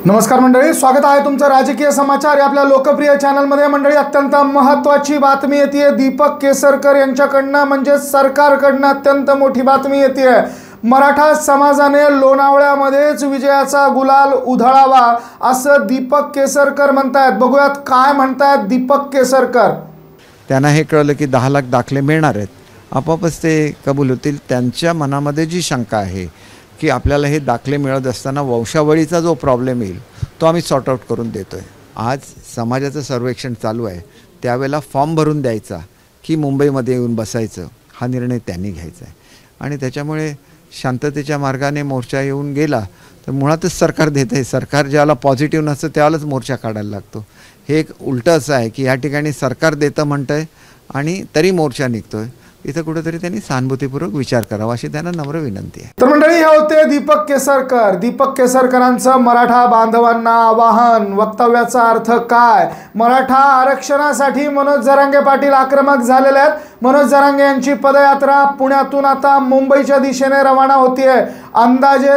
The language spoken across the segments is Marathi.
नमस्कार मंडळी, स्वागत आहे तुमचं राजकीय समाचार या आपल्या लोकप्रिय चॅनलमध्ये। मंडळी, अत्यंत महत्त्वाची बातमी येते दीपक केसरकर यांच्याकडनं, म्हणजे सरकारकडनं अत्यंत मोठी बातमी येते। मराठा समाजाने लोणावळ्यामध्येच विजयाचा गुलाल उधळावा असं दीपक केसरकर म्हणतायत। बघूयात काय म्हणतायत दीपक केसरकर। त्यांना हे कळलं की 10 लाख दाखले मिळणार आहेत, आपोआपच ते कबूल होतील। त्यांच्या मनामध्ये जी शंका आहे की आपल्याला हे दाखले मिळत असताना वंशावळीचा जो प्रॉब्लेम येईल तो आम्ही सॉर्ट आउट करून देतो आहे। आज समाजाचं सर्वेक्षण चालू आहे, त्यावेळेला फॉर्म भरून द्यायचा की मुंबईमध्ये येऊन बसायचं हा निर्णय त्यांनी घ्यायचा आहे। आणि त्याच्यामुळे शांततेच्या मार्गाने मोर्चा येऊन गेला तर मुळातच सरकार देत आहे। सरकार ज्याला पॉझिटिव्ह नसतं त्यावेळेलाच मोर्चा काढायला लागतो। हे एक उलटं असं आहे की या ठिकाणी सरकार देतं म्हणतं आहे आणि तरी मोर्चा निघतो आहे। इथं कुठेतरी त्यांनी सहानुभूतीपूर्वक विचार करावा अशी त्यांना नम्र विनंती आहे। तर मंडळी, हे होते दीपक केसरकर। दीपक केसरकरांचं मराठा बांधवांना आवाहन, वक्तव्याचा अर्थ काय? मराठा आरक्षणासाठी मनोज जरांगे पाटील आक्रमक झालेले आहेत। मनोज जरांगे यांची पदयात्रा पुण्यातून आता मुंबईच्या दिशेने रवाना होतीये। अंदाजे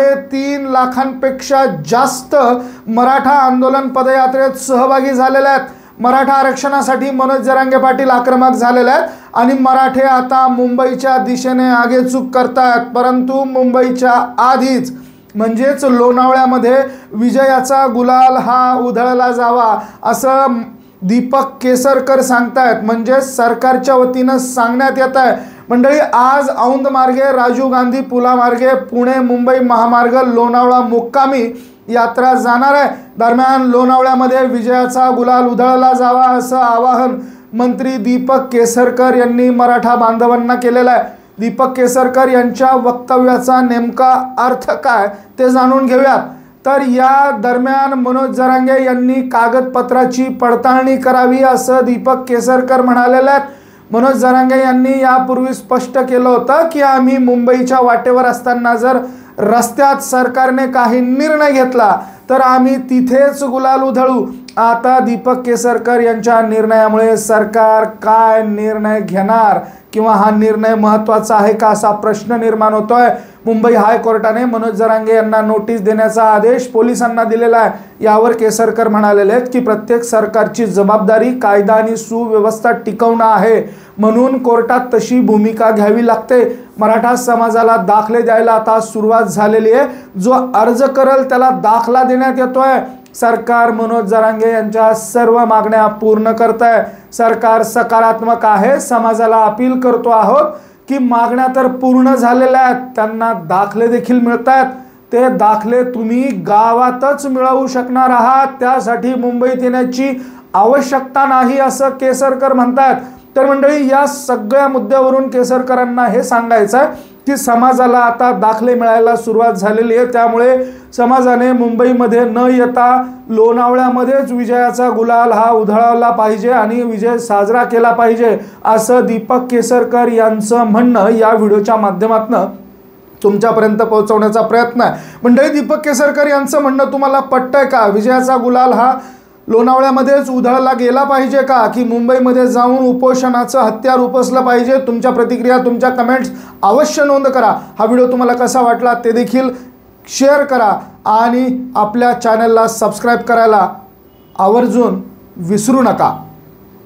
3.5 लाखांपेक्षा जास्त मराठा आंदोलन पदयात्रेत सहभागी झालेले आहेत। मराठा आरक्षणासाठी मनोज जरांगे पाटील आक्रमक झालेले आहेत आणि मराठे आता मुंबईच्या दिशेने आगेचूक करतात। परंतु मुंबईच्या आधीच म्हणजेच लोणावळ्यामध्ये विजयाचा गुलाल हा उधळला जावा असं दीपक केसरकर सांगतायत, म्हणजे सरकारच्या वतीनं सांगण्यात येत आहे। मंडळी, आज औंध मार्गे राजीव गांधी पुलामार्गे पुणे मुंबई महामार्ग लोणावळा मुक्कामी यात्रा जाणार आहे। दरम्यान लोणावळ्यामध्ये विजयाचा गुलाल उधळला जावा असं आवाहन मंत्री दीपक केसरकर यांनी मराठा बांधवांना केलेलं आहे। दीपक केसरकर यांच्या वक्तव्याचा नेमका अर्थ काय ते जाणून घेऊयात। तर या दरम्यान मनोज जरांगे यांनी कागदपत्राची पडताळणी करावी असं दीपक केसरकर म्हणालेले आहेत। मनोज जरांगे यांनी यापूर्वी स्पष्ट केलं होतं की आम्ही मुंबईच्या वाटेवर असताना जर रस्त्यात सरकारने काही निर्णय घेतला तर आम्ही तिथेच गुलाल उधळू। आता दीपक केसरकर यांच्या निर्णयामुळे सरकार काय निर्णय घेणार किंवा हा निर्णय महत्त्वाचा आहे का असा प्रश्न निर्माण होतोय। मुंबई हायकोर्टाने मनोज जरांगे यांना नोटीस देण्याचा आदेश पोलिसांना दिलेला आहे। यावर केसरकर म्हणालेले आहेत की प्रत्येक सरकारची जबाबदारी कायदा आणि सुव्यवस्था टिकवणं आहे, म्हणून कोर्टात तशी भूमिका घ्यावी लागते। मराठा समाजाला दाखले द्यायला आता सुरुवात झालेली आहे। जो अर्ज करेल त्याला दाखला देण्यात येतोय। सरकार मनोज जरांगे यांच्या सर्व मागण्या पूर्ण करत आहे। सरकार सकारात्मक आहे। समाजाला अपील करतो आहोत की मागण्या तर पूर्ण झालेल्या आहेत, त्यांना दाखले देखील मिळत आहेत। ते दाखले तुम्ही गावातच मिळवू शकणार आहात, त्यासाठी मुंबईत येण्याची आवश्यकता नाही असं केसरकर म्हणतात। तर मंडळी, या सगळ्या मुद्द्यावरून केसरकरांना हे सांगायचं आहे की समाजाला आता दाखले मिळायला सुरुवात झालेली आहे, त्यामुळे समाजाने मुंबईमध्ये न येता लोणावळ्यामध्येच विजयाचा गुलाल हा उधळवला पाहिजे आणि विजय साजरा केला पाहिजे असं दीपक केसरकर यांचं म्हणणं या व्हिडिओच्या माध्यमातून तुमच्यापर्यंत पोहोचवण्याचा प्रयत्न आहे। मंडळी, दीपक केसरकर यांचं म्हणणं तुम्हाला पटतंय का? विजयाचा गुलाल हा लोणावळ्यामध्येच उधळला गेला पाहिजे का, की मुंबईमध्ये जाऊन उपोषणाचं हत्यार उपसलं पाहिजे? तुमच्या प्रतिक्रिया, तुमच्या कमेंट्स अवश्य नोंद करा। हा व्हिडिओ तुम्हाला कसा वाटला ते देखील शेअर करा आणि आपल्या चॅनलला सबस्क्राईब करायला आवर्जून विसरू नका।